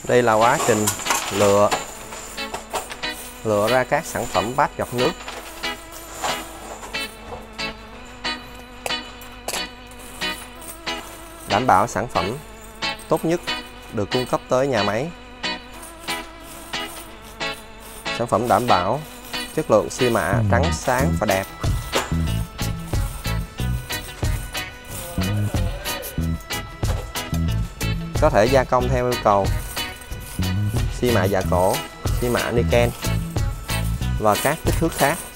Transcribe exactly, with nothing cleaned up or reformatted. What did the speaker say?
Đây là quá trình lựa lựa ra các sản phẩm bát giọt nước. Đảm bảo sản phẩm tốt nhất được cung cấp tới nhà máy. Sản phẩm đảm bảo chất lượng xi mạ trắng sáng và đẹp. Có thể gia công theo yêu cầu xi mạ dạ cổ, xi mạ niken và các kích thước khác.